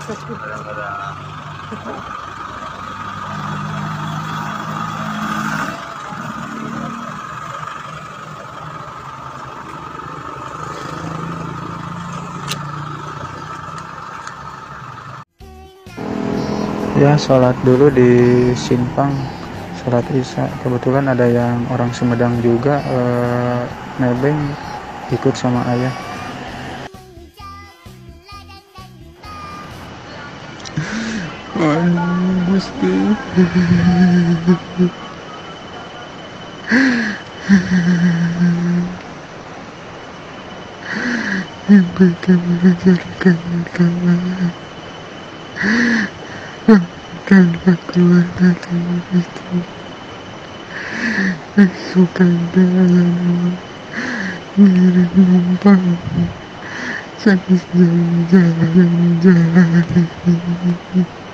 Kadang-kadang Ya, sholat dulu di Simpang, sholat Isya. Kebetulan ada yang orang Sumedang juga, nebeng ikut sama ayah. Aduh, Gusti. Berikan mengajarkan agama dan keluarga itu masukkan dalam ngirim numpang sakit jalan